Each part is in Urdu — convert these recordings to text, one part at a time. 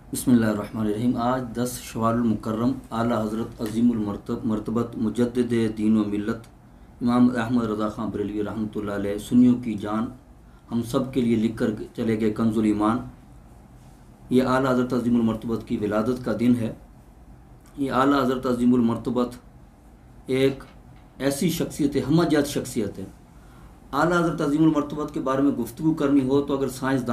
بسم اللہ الرحمن الرحیم۔ آج 10 شوال المکرم اعلیٰ حضرت عظیم مرتبت مجدد دین و ملت امام احمدرضاخان بریلوی رحمۃ اللہ علیہ سنیوں کی جان ہم سب کے لیے لکھ کر چلے گئے کنز الایمان۔ یہ اعلیٰ حضرت عظیم المرتبت کی ولادت کا دن ہے۔ یہ اعلیٰ حضرت عظیم المرتبت ایک ایسی شخصیت ہے، ہمہ جات شخصیت ہے۔ اعلیٰ حضرت عظیم المرتبت کے بارے میں گفتگو کرنی ہو تو اگر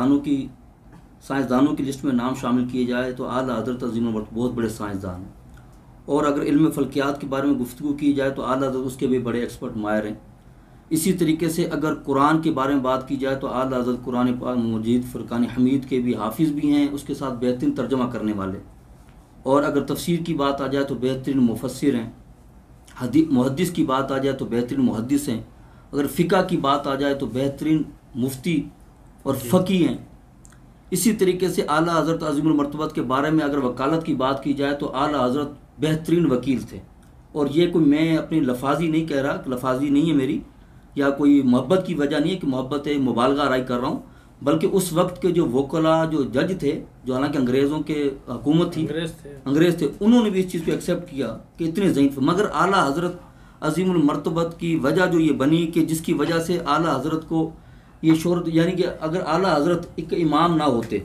سائنسدانوں کی لسٹ میں نام شامل کیے جائے تو اعلیٰ حضرت عظیم المرتبت بہت بڑے سائنسدان ہیں، اور اگر علم فلکیات کے بارے میں گفتگو کی جائے تو اعلیٰ حضرت اس کے بھی بڑے ایکسپرٹ ماہر ہیں۔ اسی طریقے سے اگر قرآن کے بارے میں بات کی جائے تو اعلیٰ حضرت قرآن پاک مجید فرقان حمید کے بھی حافظ بھی ہیں، اس کے ساتھ بہترین ترجمہ کرنے والے، اور اگر تفسیر کی بات آ جائے تو بہترین مفسر ہیں، محدث کی بات آ جائے تو بہترین محدث ہیں، اگر فقہ کی بات آ جائے تو بہترین مفتی اور فقی ہیں۔ اسی طریقے سے اعلیٰ حضرت عظیم المرتبت کے بارے میں اگر وکالت کی بات کی جائے تو اعلیٰ حضرت بہترین وکیل تھے، اور یہ کوئی میں اپنی لفاظی نہیں کہہ رہا، لفاظی نہیں ہے میری، یا کوئی محبت کی وجہ نہیں ہے کہ محبت ہے مبالغہ رائی کر رہا ہوں، بلکہ اس وقت کے جو وکلا جو جج تھے، جو حالانکہ انگریزوں کے حکومت تھی، انگریز تھے، انہوں نے بھی اس چیز کو ایکسیپٹ کیا کہ اتنے ضعیف، مگر اعلیٰ حضرت عظیم المرتبت کی وجہ جو یہ بنی کہ جس کی وجہ سے اعلیٰ حضرت کو یہ شہرت، یعنی کہ اگر اعلیٰ حضرت ایک امام نہ ہوتے،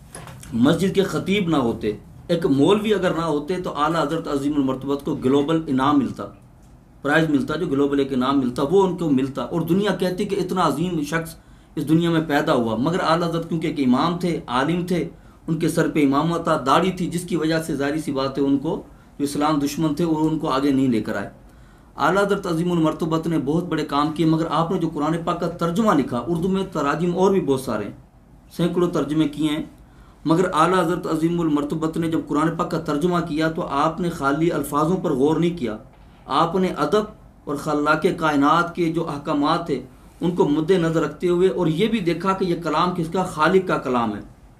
مسجد کے خطیب نہ ہوتے، ایک مولوی اگر نہ ہوتے تو اعلیٰ حضرت عظیم المرتبت کو گلوبل انعام ملتا، پرائز ملتا، جو گلوبل ایک انعام ملتا وہ ان کو ملتا، اور دنیا کہتی کہ اتنا عظیم شخص اس دنیا میں پیدا ہوا، مگر اعلیٰ حضرت کیونکہ ایک امام تھے، عالم تھے، ان کے سر پہ امامت تھا، داڑھی تھی، جس کی وجہ سے ظاہری سی بات ہے ان کو جو اسلام دشمن تھے وہ ان کو آگے نہیں لے کر آئے۔ اعلیٰ حضرت عظیم المرتبت نے بہت بڑے کام کیے، مگر آپ نے جو قرآن پاک کا ترجمہ لکھا، اردو میں تراجم اور بھی بہت سارے ہیں، سینکڑوں ترجمے کیے ہیں، مگر اعلیٰ حضرت عظیم المرتبت نے جب قرآن پاک کا ترجمہ کیا تو آپ نے خالی الفاظوں پر غور نہیں کیا، آپ نے ادب اور خلاق کائنات کے جو احکامات تھے ان کو مد نظر رکھتے ہوئے، اور یہ بھی دیکھا کہ یہ کلام کس کا، خالق کا کلام ہے۔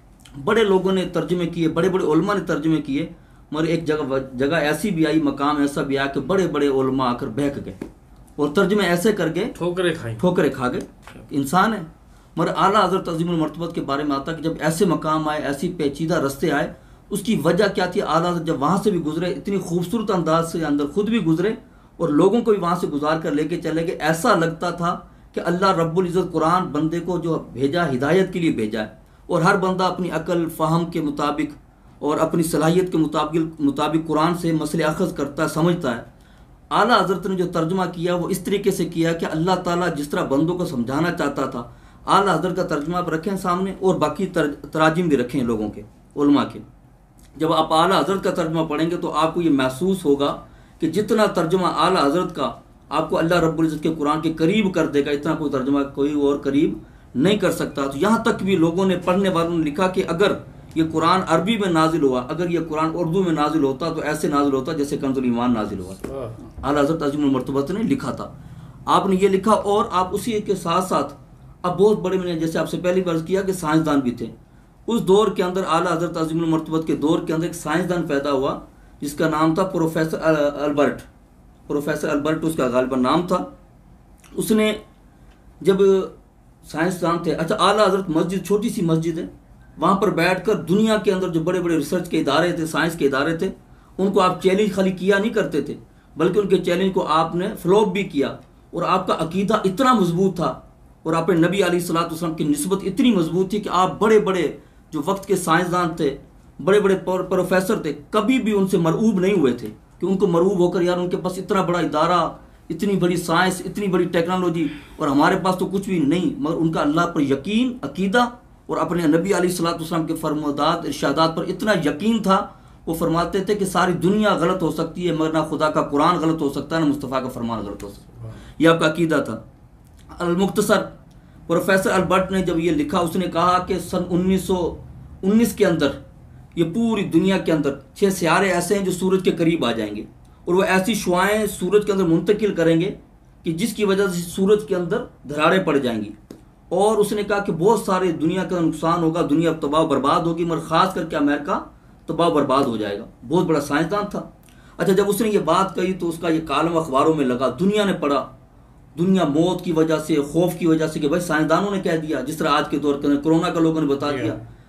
بڑے لوگوں نے ترجمے کیے، بڑے بڑے علماء نے ترجمے کیے، مگر ایک جگہ ایسی بھی آئی، مقام ایسا بھی آیا کہ بڑے بڑے علماء آ کر بہک گئے اور ترجمے ایسے کر گئے، ٹھوکریں کھا گئے، انسان ہے۔ مگر اعلیٰ حضرت عظیم المرتبت کے بارے میں آتا کہ جب ایسے مقام آئے، ایسی پیچیدہ رستے آئے، اس کی وجہ کیا تھی؟ اعلیٰ حضرت جب وہاں سے بھی گزرے، اتنی خوبصورت انداز سے اندر خود بھی گزرے اور لوگوں کو بھی وہاں سے گزار کر لے کے چلے گئے، ایسا لگتا تھا کہ اللہ رب العزت قرآن بندے کو جو بھیجا ہدایت کے لیے بھیجا ہے، اور ہر بندہ اپنی عقل فہم کے مطابق اور اپنی صلاحیت کے مطابق قرآن سے مسئلے اخذ کرتا ہے، سمجھتا ہے۔ اعلیٰ حضرت نے جو ترجمہ کیا وہ اس طریقے سے کیا کہ اللہ تعالیٰ جس طرح بندوں کو سمجھانا چاہتا تھا، اعلیٰ حضرت کا ترجمہ آپ رکھیں سامنے، اور باقی تراجم بھی رکھیں لوگوں کے، علماء کے۔ جب آپ اعلیٰ حضرت کا ترجمہ پڑھیں گے تو آپ کو یہ محسوس ہوگا کہ جتنا ترجمہ اعلیٰ حضرت کا آپ کو اللہ رب العزت کے قرآن کے قریب کر دے گا، اتنا کوئی ترجمہ کوئی اور قریب نہیں کر سکتا۔ تو یہاں تک بھی لوگوں نے، پڑھنے والوں نے لکھا کہ اگر یہ قرآن عربی میں نازل ہوا، اگر یہ قرآن اردو میں نازل ہوتا تو ایسے نازل ہوتا جیسے کنز الایمان نازل ہوا۔ اعلیٰ حضرت عظیم المرتبت نے لکھا تھا، آپ نے یہ لکھا، اور آپ اسی کے ساتھ ساتھ اب بہت بڑے، میں نے جیسے آپ سے پہلی بار کیا کہ سائنسدان بھی تھے۔ اس دور کے اندر اعلیٰ حضرت عظیم المرتبت کے دور کے اندر ایک سائنسدان پیدا ہوا جس کا نام تھا پروفیسر البرٹ، اس کا غالباً نام تھا۔ اس نے جب سائنسدان تھے، اچھا اعلیٰ حضرت مسجد، چھوٹی سی مسجد ہے، وہاں پر بیٹھ کر دنیا کے اندر جو بڑے بڑے ریسرچ کے ادارے تھے، سائنس کے ادارے تھے، ان کو آپ چیلنج خالی کیا نہیں کرتے تھے، بلکہ ان کے چیلنج کو آپ نے فلوپ بھی کیا، اور آپ کا عقیدہ اتنا مضبوط تھا، اور آپ نے نبی علیہ الصلوۃ والسلام کی نسبت اتنی مضبوط تھی کہ آپ بڑے بڑے جو وقت کے سائنسدان تھے، بڑے بڑے پروفیسر تھے، کبھی بھی ان سے مرعوب نہیں ہوئے تھے کہ ان کو مرعوب ہو کر یار ان کے پاس اتنا بڑا ادارہ، اتنی بڑی سائنس، اتنی بڑی ٹیکنالوجی، اور ہمارے پاس تو کچھ بھی نہیں، مگر ان کا اللہ پر یقین، عقیدہ، اور اپنے نبی علیہ الصلوۃ والسلام کے فرمودات، ارشادات پر اتنا یقین تھا، وہ فرماتے تھے کہ ساری دنیا غلط ہو سکتی ہے مگر نہ خدا کا قرآن غلط ہو سکتا ہے، نہ مصطفیٰ کا فرمان غلط ہو سکتا ہے، یہ آپ کا عقیدہ تھا۔ المختصر پروفیسر البرٹ نے جب یہ لکھا، اس نے کہا کہ سن 1919 کے اندر یہ پوری دنیا کے اندر 6 سیارے ایسے ہیں جو سورج کے قریب آ جائیں گے، اور وہ ایسی شعاعیں سورج کے اندر منتقل کریں گے کہ جس کی وجہ سے سورج کے اندر دھراڑیں پڑ جائیں گی، اور اس نے کہا کہ بہت سارے دنیا کا نقصان ہوگا، دنیا تباہ و برباد ہوگی، مگر خاص کر کے امریکہ تباہ و برباد ہو جائے گا۔ بہت بڑا سائنسدان تھا۔ اچھا جب اس نے یہ بات کہی تو اس کا یہ کالم اخباروں میں لگا، دنیا نے پڑھا، دنیا موت کی وجہ سے، خوف کی وجہ سے کہ بھائی سائنسدانوں نے کہہ دیا، جس طرح آج کے دور کے اندر کورونا کا لوگوں نے بتا دیا،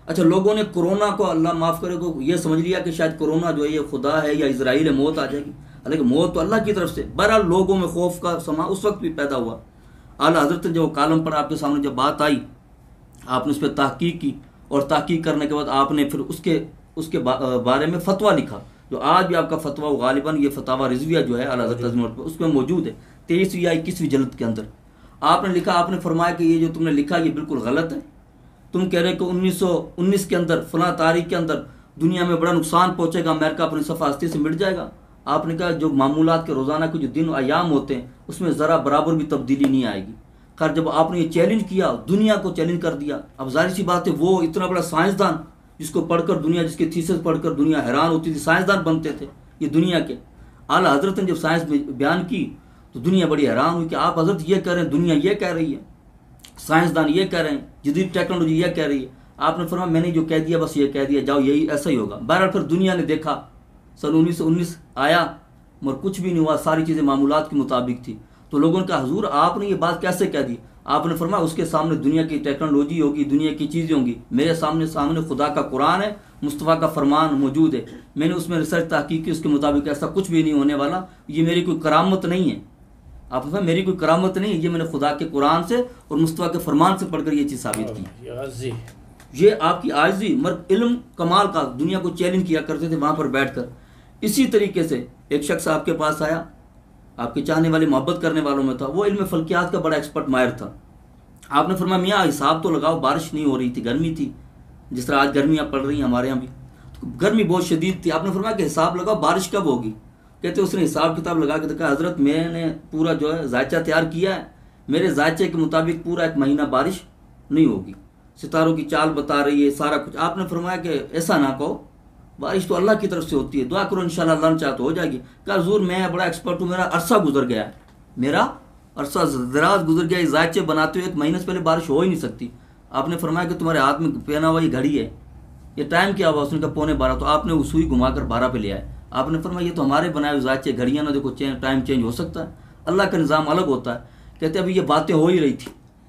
اچھا لوگوں نے کورونا کو اللہ معاف کرے کو یہ سمجھ لیا کہ شاید کورونا جو ہے یہ خدا ہے یا اسرائیل ہے، موت آ جائے گی، حالانکہ موت تو اللہ کی طرف سے۔ بہرحال لوگوں میں خوف کا سما اس وقت بھی پیدا ہوا۔ اعلیٰ حضرت نے جو کالم پر آپ کے سامنے جب بات آئی، آپ نے اس پہ تحقیق کی، اور تحقیق کرنے کے بعد آپ نے پھر اس کے بارے میں فتویٰ لکھا، جو آج بھی آپ کا فتویٰ غالباً یہ فتاوی رضویہ جو ہے اعلیٰ حضرت عظیم اس میں موجود ہے 23ویں یا 21ویں جلد کے اندر۔ آپ نے لکھا، آپ نے فرمایا کہ یہ جو تم نے لکھا یہ بالکل غلط ہے۔ تم کہہ رہے کہ 1919 کے اندر فلاں تاریخ کے اندر دنیا میں بڑا نقصان پہنچے گا، امریکہ اپنی صفحہ ہستی سے مٹ جائے گا۔ آپ نے کہا جو معمولات کے روزانہ کے جو دن و ایام ہوتے ہیں اس میں ذرا برابر بھی تبدیلی نہیں آئے گی۔ خیر جب آپ نے یہ چیلنج کیا، دنیا کو چیلنج کر دیا، اب ظاہر سی بات ہے وہ اتنا بڑا سائنسدان جس کو پڑھ کر دنیا، جس کی تھیسس پڑھ کر دنیا حیران ہوتی تھی، سائنسدان بنتے تھے یہ دنیا کے۔ اعلیٰ حضرت نے جب سائنس بیان کی تو دنیا بڑی حیران ہوئی کہ آپ حضرت یہ کہہ رہے ہیں، دنیا یہ کہہ رہی ہے، سائنسدان یہ کہہ رہے ہیں، جدید ٹیکنالوجی یہ کہہ رہی ہے۔ آپ نے فرمایا میں نے جو کہہ دیا بس یہ کہہ دیا، جاؤ یہی ایسا ہی ہوگا۔ بہرحال پھر دنیا نے دیکھا، سن 1919 آیا مگر کچھ بھی نہیں ہوا، ساری چیزیں معمولات کے مطابق تھی۔ تو لوگوں نے کہا حضور آپ نے یہ بات کیسے کہہ دی؟ آپ نے فرمایا اس کے سامنے دنیا کی ٹیکنالوجی ہوگی، دنیا کی چیزیں ہوں گی، میرے سامنے خدا کا قرآن ہے، مصطفیٰ کا فرمان موجود ہے، میں نے اس میں ریسرچ تحقیق کی، اس کے مطابق ایسا کچھ بھی نہیں ہونے والا، یہ میری کوئی کرامت نہیں ہے۔ آپ نے میری کوئی کرامت نہیں ہے، یہ میں نے خدا کے قرآن سے اور مصطفیٰ کے فرمان سے پڑھ کر یہ چیز ثابت کی۔ یہ آپ کی عاجزی، مرد علم کمال کا، دنیا کو چیلنج کیا کرتے تھے وہاں پر بیٹھ کر۔ اسی طریقے سے ایک شخص آپ کے پاس آیا، آپ کے چاہنے والے محبت کرنے والوں میں تھا، وہ علم فلکیات کا بڑا ایکسپرٹ ماہر تھا۔ آپ نے فرمایا میاں حساب تو لگاؤ، بارش نہیں ہو رہی تھی، گرمی تھی، جس طرح آج گرمیاں پڑ رہی ہیں ہمارے یہاں بھی، گرمی بہت شدید تھی۔ آپ نے فرمایا کہ حساب لگاؤ بارش کب ہوگی؟ کہتے اس نے حساب کتاب لگا کے دیکھا، حضرت میں نے پورا جو ہے ذائچہ تیار کیا ہے، میرے ذائچے کے مطابق پورا 1 مہینہ بارش نہیں ہوگی، ستاروں کی چال بتا رہی ہے سارا کچھ۔ آپ نے فرمایا کہ ایسا نہ کہو، بارش تو اللہ کی طرف سے ہوتی ہے، دعا کرو انشاءاللہ اللہ نے چاہا تو ہو جائے گی۔ کہا حضور میں بڑا ایکسپرٹ ہوں، میرا عرصہ گزر گیا ہے، میرا عرصہ دراز گزر گیا، ذائچے بناتے ہوئے 1 مہینے سے پہلے بارش ہو ہی نہیں سکتی۔ آپ نے فرمایا کہ تمہارے ہاتھ میں پہنا ہوا یہ گھڑی ہے، یہ ٹائم کیا ہوا؟ اس نے کہا 11:15، تو آپ نے وہ سوئی گھما کر 12 پہ لے آئے۔ آپ نے فرمایا یہ تو ہمارے بنائے ہوئے ذائچے گھڑیاں نہ دیکھو، ٹائم چینج ہو سکتا ہے، اللہ کا نظام الگ ہوتا ہے۔ کہتے ابھی یہ باتیں ہو ہی رہی تھی،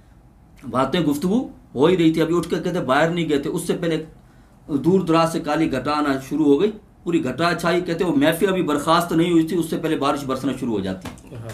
باتیں گفتگو ہو ہی رہی تھی، ابھی اٹھ کر کہتے باہر نہیں گئے تھے، اس سے پہلے دور دراز سے کالی گھٹا آنا شروع ہو گئی، پوری گھٹا چھائی، کہتے وہ محفل ابھی برخاست نہیں ہوئی تھی، اس سے پہلے بارش برسنا شروع ہو جاتی۔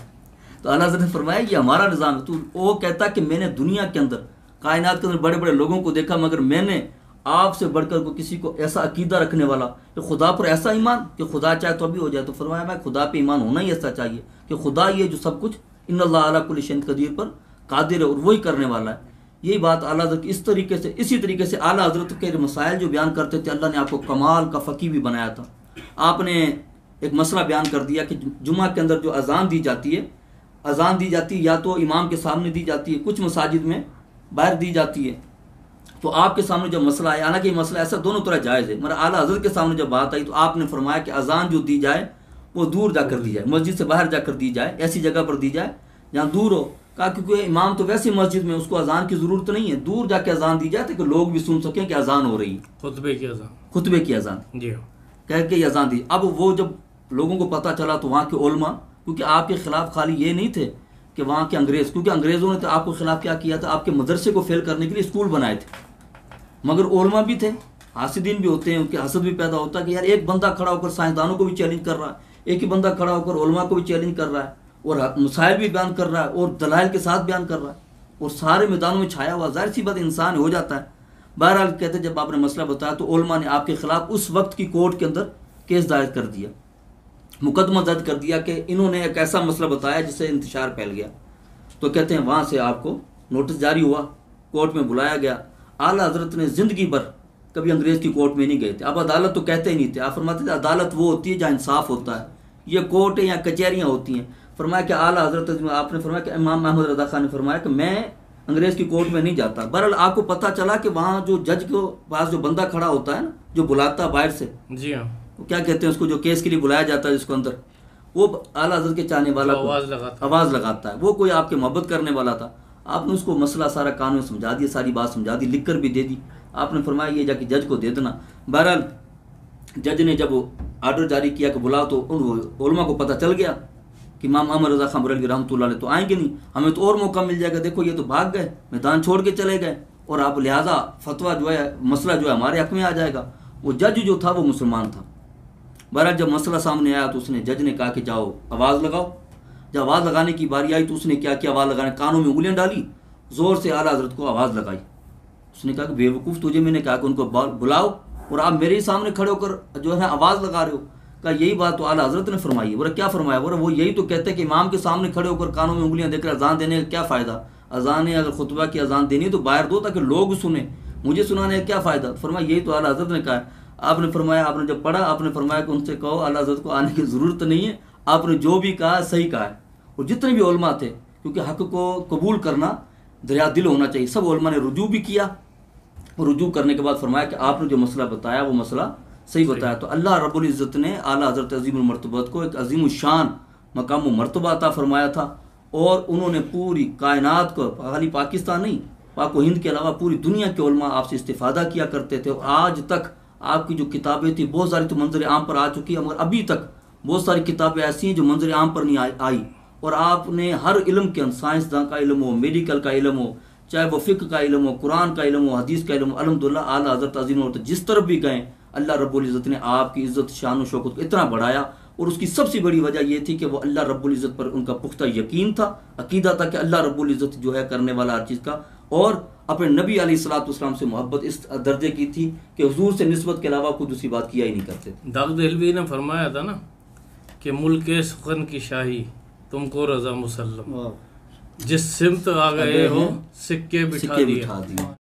تو اعلیٰ حضرت نے فرمایا یہ ہمارا نظام ہے۔ تو وہ کہتا کہ میں نے دنیا کے اندر، کائنات کے اندر بڑے بڑے لوگوں کو دیکھا، مگر میں نے آپ سے بڑھ کر کسی کو ایسا عقیدہ رکھنے والا کہ خدا پر ایسا ایمان کہ خدا چاہے تو ابھی ہو جائے۔ تو فرمایا میں خدا پہ ایمان ہونا ہی ایسا چاہیے کہ خدا یہ جو سب کچھ ان اللہ علی کل شیء قدیر پر قادر ہے اور وہی کرنے والا ہے۔ یہی بات اعلیٰ حضرت اس طریقے سے، اسی طریقے سے اعلیٰ حضرت کے مسائل جو بیان کرتے تھے، اللہ نے آپ کو کمال کا فقیہ بھی بنایا تھا۔ آپ نے ایک مسئلہ بیان کر دیا کہ جمعہ کے اندر جو اذان دی جاتی ہے، اذان دی جاتی ہے یا تو امام کے سامنے دی جاتی ہے، کچھ مساجد میں باہر دی جاتی ہے۔ تو آپ کے سامنے جب مسئلہ آیا، حالانکہ یہ مسئلہ ایسا دونوں طرح جائز ہے، مگر اعلیٰ حضرت کے سامنے جب بات آئی تو آپ نے فرمایا کہ اذان جو دی جائے وہ دور جا کر دی جائے، مسجد سے باہر جا کر دی جائے، ایسی جگہ پر دی جائے جہاں دور ہو۔ کہا کیونکہ امام تو ویسے مسجد میں، اس کو اذان کی ضرورت نہیں ہے، دور جا کے اذان دی جائے تاکہ لوگ بھی سن سکیں کہ اذان ہو رہی ہے، خطبے کی اذان جی کہہ کے یہ اذان دی۔ اب وہ جب لوگوں کو پتہ چلا تو وہاں کے علماء، کیونکہ آپ کے خلاف خالی یہ نہیں تھے کہ وہاں کے انگریز، کیونکہ انگریزوں نے تو آپ کے خلاف کیا کیا تھا، آپ کے مدرسے کو فیل کرنے کے لیے اسکول بنائے تھے، مگر علماء بھی تھے، حاسدین بھی ہوتے ہیں، ان کے حسد بھی پیدا ہوتا ہے کہ یار ایک بندہ کھڑا ہو کر سائنسدانوں کو بھی چیلنج کر رہا ہے، ایک ہی بندہ کھڑا ہو کر علماء کو بھی چیلنج کر رہا ہے اور مسائل بھی بیان کر رہا ہے اور دلائل کے ساتھ بیان کر رہا ہے اور سارے میدانوں میں چھایا ہوا، ظاہر سی بات انسان ہو جاتا ہے۔ بہرحال کہتے جب آپ نے مسئلہ بتایا تو علماء نے آپ کے خلاف اس وقت کی کورٹ کے اندر کیس دائر کر دیا، مقدمہ درج کر دیا کہ انہوں نے ایک ایسا مسئلہ بتایا جس سے انتشار پھیل گیا۔ تو کہتے ہیں وہاں سے آپ کو نوٹس جاری ہوا، کورٹ میں بلایا گیا۔ اعلیٰ حضرت نے زندگی بھر کبھی انگریز کی کورٹ میں نہیں گئے تھے، اب عدالت تو کہتے ہی نہیں تھے، آپ فرماتے تھے عدالت وہ ہوتی ہے جہاں انصاف ہوتا ہے، یہ کورٹ یا کچہریاں ہوتی ہیں۔ فرمایا کہ اعلیٰ حضرت، آپ نے فرمایا کہ امام احمدرضاخان نے فرمایا کہ میں انگریز کی کورٹ میں نہیں جاتا۔ بہرحال آپ کو پتہ چلا کہ وہاں جو جج کے پاس جو بندہ کھڑا ہوتا ہے نا، جو بلاتا باہر سے، جی ہاں، وہ کیا کہتے ہیں اس کو، جو کیس کے لیے بلایا جاتا ہے جس کو اندر، وہ اعلیٰ حضرت کے چاہنے والا آواز لگاتا ہے، وہ کوئی آپ کے محبت کرنے والا تھا۔ آپ نے اس کو مسئلہ سارا قانون میں سمجھا دیا، ساری بات سمجھا دی، لکھ کر بھی دے دی۔ آپ نے فرمایا یہ جا کے جج کو دے دینا۔ بہرحال جج نے جب وہ آرڈر جاری کیا کہ بلاؤ، تو ان علماء کو پتہ چل گیا کہ امام احمدرضاخان بریلوی رحمۃ اللہ علیہ تو آئیں گے نہیں، ہمیں تو اور موقع مل جائے گا، دیکھو یہ تو بھاگ گئے، میدان چھوڑ کے چلے گئے اور آپ لہٰذا فتویٰ جو ہے مسئلہ جو ہے ہمارے حق میں آ جائے گا. وہ جج جو تھا وہ مسلمان تھا. بہرحال جب مسئلہ سامنے آیا تو اس نے جج نے کہا کہ جاؤ آواز لگاؤ. جب آواز لگانے کی باری آئی تو اس نے کیا کیا؟ آواز لگانے کانوں میں انگلیاں ڈالی, زور سے اعلیٰ حضرت کو آواز لگائی. اس نے کہا کہ بے وقوف, تجھے میں نے کہا کہ ان کو بلاؤ اور آپ میرے ہی سامنے کھڑے ہو کر جو ہے آواز لگا رہے ہو. کہا یہی بات تو اعلیٰ حضرت نے فرمائی. بولے کیا فرمایا؟ بولے وہ یہی تو کہتے ہیں کہ امام کے سامنے کھڑے ہو کر کانوں میں انگلیاں دے کر اذان دینے کا کیا فائدہ؟ اذان اگر خطبہ کی اذان دینی تو باہر دو تاکہ لوگ سنیں, مجھے سنانے کا کیا فائدہ؟ فرمایا یہی تو اعلیٰ حضرت نے کہا ہے. آپ نے فرمایا, آپ نے جب پڑھا آپ نے فرمایا کہ ان سے کہو اعلیٰ حضرت کو آنے کی ضرورت نہیں ہے, آپ نے جو بھی کہا صحیح کہا ہے. اور جتنے بھی علماء تھے, کیونکہ حق کو قبول کرنا دریا دل ہونا چاہیے, سب علماء نے رجوع بھی کیا. اور رجوع کرنے کے بعد فرمایا کہ آپ نے جو مسئلہ بتایا وہ مسئلہ صحیح بتایا. تو اللہ رب العزت نے اعلیٰ حضرت عظیم المرتبت کو ایک عظیم الشان مقام و مرتبہ عطا فرمایا تھا, اور انہوں نے پوری کائنات کو, خالی پاکستان نہیں, پاک و ہند کے علاوہ پوری دنیا کے علماء آپ سے استفادہ کیا کرتے تھے. اور آج تک آپ کی جو کتابیں تھیں بہت ساری تو منظر عام پر آ چکی ہیں, مگر ابھی تک بہت ساری کتابیں ایسی ہیں جو منظر عام پر نہیں آئی. اور آپ نے ہر علم کے اندر, سائنسداں کا علم ہو, میڈیکل کا علم ہو, چاہے وہ فقہ کا علم ہو, قرآن کا علم ہو, حدیث کا علم ہو, الحمدللہ اعلیٰ حضرت عظیم اور جس طرف بھی گئے اللہ رب العزت نے آپ کی عزت شان و شوکت کو اتنا بڑھایا. اور اس کی سب سے بڑی وجہ یہ تھی کہ وہ اللہ رب العزت پر ان کا پختہ یقین تھا, عقیدہ تھا کہ اللہ رب العزت جو ہے کرنے والا ہر چیز کا. اور اپنے نبی علیہ الصلوۃ والسلام سے محبت اس درجے کی تھی کہ حضور سے نسبت کے علاوہ کوئی دوسری بات کیا ہی نہیں کرتے تھے. داغ دہلوی نے فرمایا تھا نا کہ ملک سخن کی شاہی تم کو رضا مسلم, جس سمت آ گئے ہو سکے بٹھا دیے.